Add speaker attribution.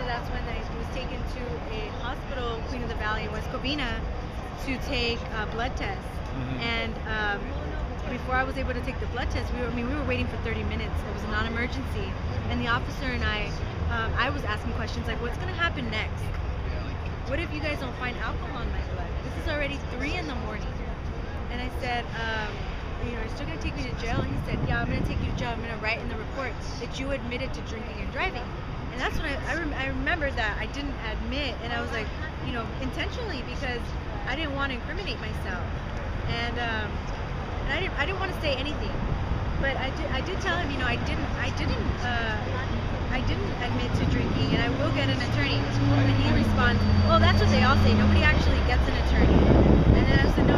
Speaker 1: that's when I was taken to a hospital, Queen of the Valley in West Covina, to take blood tests. And before I was able to take the blood test, we were waiting for 30 minutes. It was a non-emergency, and the officer and I was asking questions like, "What's gonna happen next? What if you guys don't find alcohol in my blood? This is already 3 in the morning." And I said, "You know, you're still gonna take me to jail?" And he said, "Yeah, I'm gonna take you to jail. I'm gonna write in the report that you admitted to drinking and driving." And that's when I remember that I didn't admit, and I was like, you know, intentionally, because I didn't want to incriminate myself, and I didn't want to say anything, but I did tell him, you know, I didn't admit to drinking, and I will get an attorney. And he responds, "Well, that's what they all say. Nobody actually gets an attorney." And then I said,